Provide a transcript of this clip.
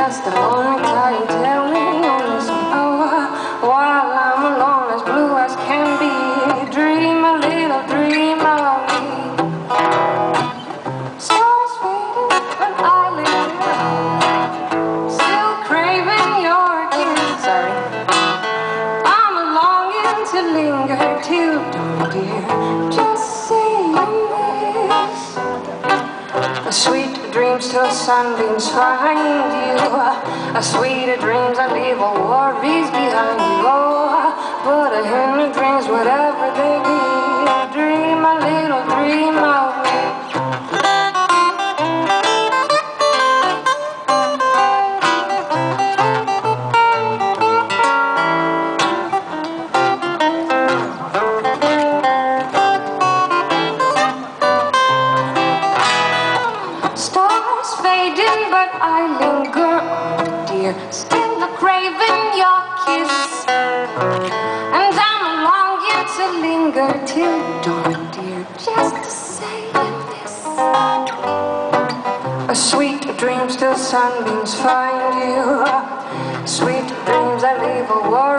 just hold me tight and tell me you'll listen. Oh, while I'm alone, as blue as can be, dream a little dream of me. Stars fading and I linger, still craving your kiss. Sorry, I'm longing to linger till dawn, dear. Just saying this. Sweet dreams till sunbeams find you. Sweet dreams that leave all worries behind you. Oh, but in the dreams, whatever they be, dream a little dream of me. Stars fading, but I linger, dear, still craving your kiss. And I'm longing to linger till dawn, dear, just to say this. Sweet dreams till sunbeams find you. Sweet dreams that leave a world